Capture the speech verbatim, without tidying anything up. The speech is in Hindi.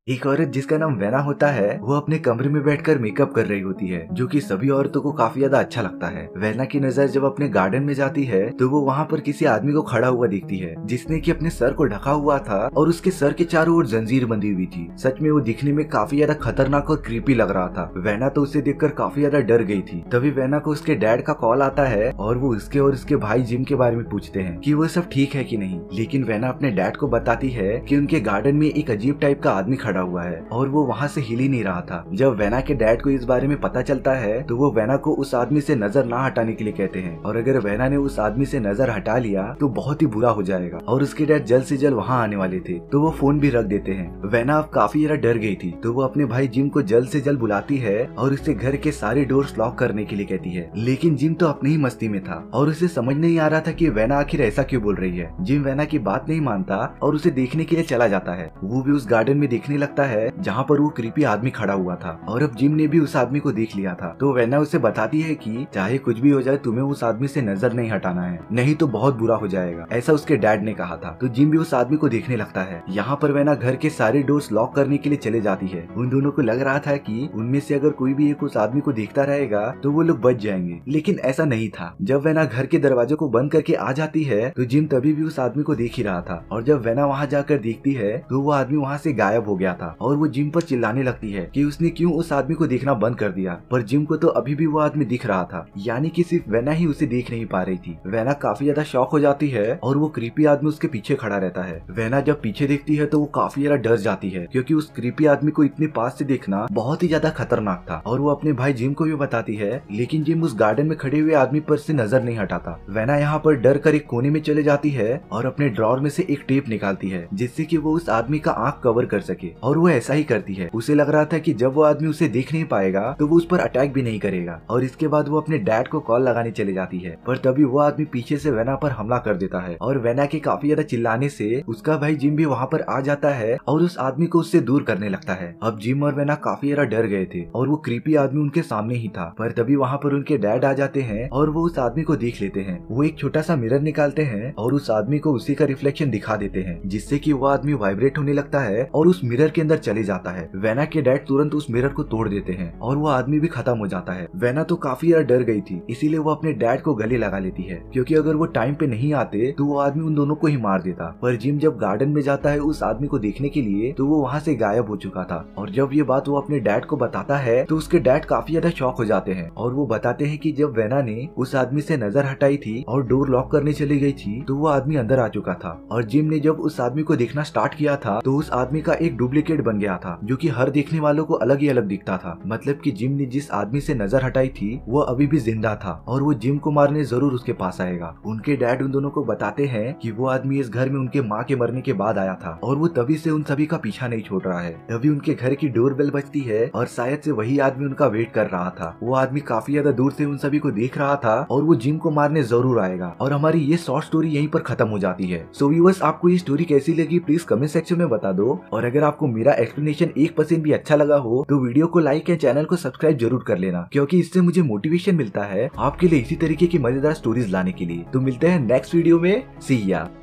एक औरत जिसका नाम वेना होता है वो अपने कमरे में बैठकर मेकअप कर रही होती है, जो कि सभी औरतों को काफी ज्यादा अच्छा लगता है। वेना की नजर जब अपने गार्डन में जाती है तो वो वहाँ पर किसी आदमी को खड़ा हुआ दिखती है जिसने कि अपने सर को ढका हुआ था और उसके सर के चारों ओर जंजीर बंधी हुई थी। सच में वो दिखने में काफी ज्यादा खतरनाक और क्रीपी लग रहा था। वेना तो उसे देखकर काफी ज्यादा डर गई थी। तभी वेना को उसके डैड का कॉल आता है और वो उसके और उसके भाई जिम के बारे में पूछते हैं कि वो सब ठीक है कि नहीं। लेकिन वेना अपने डैड को बताती है कि उनके गार्डन में एक अजीब टाइप का आदमी खड़ा हुआ है और वो वहाँ से हिल ही नहीं रहा था। जब वेना के डैड को इस बारे में पता चलता है तो वो वेना को उस आदमी से नजर ना हटाने के लिए कहते हैं, और अगर वेना ने उस आदमी से नजर हटा लिया तो बहुत ही बुरा हो जाएगा और उसके डैड जल्द से जल्द वहाँ आने वाले थे। तो वो फोन भी रख देते हैं। वेना अब काफी ज्यादा डर गई थी तो वो अपने भाई जिम को जल्द से जल्द बुलाती है और उसे घर के सारे डोर्स लॉक करने के लिए कहती है। लेकिन जिम तो अपनी ही मस्ती में था और उसे समझ नहीं आ रहा था कि वेना आखिर ऐसा क्यों बोल रही है। जिम वेना की बात नहीं मानता और उसे देखने के लिए चला जाता है। वो भी उस गार्डन में देखने लगता है जहाँ पर वो क्रीपी आदमी खड़ा हुआ था और अब जिम ने भी उस आदमी को देख लिया था। तो वेना उसे बताती है कि चाहे कुछ भी हो जाए तुम्हें उस आदमी से नजर नहीं हटाना है, नहीं तो बहुत बुरा हो जाएगा, ऐसा उसके डैड ने कहा था। तो जिम भी उस आदमी को देखने लगता है। यहाँ पर वेना घर के सारे डोर्स लॉक करने के लिए चले जाती है। उन दोनों को लग रहा था कि उनमें से अगर कोई भी एक उस आदमी को देखता रहेगा तो वो लोग बच जाएंगे, लेकिन ऐसा नहीं था। जब वेना घर के दरवाजे को बंद करके आ जाती है तो जिम तभी भी उस आदमी को देख ही रहा था और जब वेना वहाँ जाकर देखती है तो वो आदमी वहाँ से गायब हो गया था और वो जिम पर चिल्लाने लगती है कि उसने क्यों उस आदमी को देखना बंद कर दिया। पर जिम को तो अभी भी वो आदमी दिख रहा था, यानी कि सिर्फ वेना ही उसे देख नहीं पा रही थी। वेना काफी ज्यादा शॉक हो जाती है और वो क्रीपी आदमी उसके पीछे खड़ा रहता है। वेना जब पीछे देखती है तो वो काफी ज्यादा डर जाती है क्योंकि उस क्रीपी आदमी को इतने पास से देखना बहुत ही ज्यादा खतरनाक था और वो अपने भाई जिम को भी बताती है। लेकिन जिम उस गार्डन में खड़े हुए आदमी पर से नजर नहीं हटाता। वेना यहाँ पर डर कर एक कोने में चले जाती है और अपने ड्रॉर में से एक टेप निकालती है जिससे कि वो उस आदमी का आंख कवर कर सके, और वो ऐसा ही करती है। उसे लग रहा था कि जब वो आदमी उसे देख नहीं पाएगा तो वो उस पर अटैक भी नहीं करेगा, और इसके बाद वो अपने डैड को कॉल लगाने चली जाती है। पर तभी वो आदमी पीछे से वेना पर हमला कर देता है और वेना के काफी ज्यादा चिल्लाने से उसका भाई जिम भी वहाँ पर आ जाता है और उस आदमी को उससे दूर करने लगता है। अब जिम और वेना काफी ज्यादा डर गए थे और वो क्रीपी आदमी उनके सामने ही था। पर तभी वहाँ पर उनके डैड आ जाते हैं और वो उस आदमी को देख लेते हैं। वो एक छोटा सा मिरर निकालते हैं और उस आदमी को उसी का रिफ्लेक्शन दिखा देते हैं, जिससे कि वो आदमी वाइब्रेट होने लगता है और उस मिरर के अंदर चले जाता है। वेना के डैड तुरंत उस मिरर को तोड़ देते हैं और वो आदमी भी खत्म हो जाता है। वेना तो काफी ज्यादा डर गई थी, इसीलिए वो अपने डैड को गले लगा लेती है क्योंकि अगर वो टाइम पे नहीं आते तो वो आदमी उन दोनों को ही मार देता। पर जिम जब गार्डन में जाता है उस आदमी को देखने के लिए तो वो वहाँ से गायब हो चुका था, और जब ये बात वो अपने डैड को बताता है तो उसके डैड काफी ज्यादा शॉक हो जाते हैं और वो बताते हैं कि जब वेना ने उस आदमी से नजर हटाई थी और डोर लॉक करने चली गई थी तो वो आदमी अंदर आ चुका था, और जिम ने जब उस आदमी को देखना स्टार्ट किया था तो उस आदमी का एक डुप्लीकेट बन गया था जो कि हर देखने वालों को अलग ही अलग दिखता था। मतलब कि जिम ने जिस आदमी से नजर हटाई थी वो अभी भी जिंदा था और वो जिम को मारने जरूर उसके पास आएगा। उनके डैड उन दोनों को बताते हैं कि वो आदमी इस घर में उनके माँ के मरने के बाद आया था और वो तभी से उन सभी का पीछा नहीं छोड़ रहा है। तभी उनके घर की डोर बेल बजती है और शायद से वही आदमी उनका वेट कर रहा था। वो आदमी काफी ज्यादा दूर से उन सभी को देख रहा था और वो जिम को मारने जरूर आएगा, और हमारी ये शॉर्ट स्टोरी यहीं पर खत्म हो जाती है। सो व्यूअर्स, आपको ये स्टोरी कैसी लगी प्लीज कमेंट सेक्शन में बता दो, और अगर आपको मेरा एक्सप्लेनेशन एक परसेंट भी अच्छा लगा हो तो वीडियो को लाइक या चैनल को सब्सक्राइब जरूर कर लेना, क्योंकि इससे मुझे मोटिवेशन मिलता है आपके लिए इसी तरीके की मजेदार स्टोरीज लाने के लिए। तो मिलते हैं नेक्स्ट वीडियो में, सी या।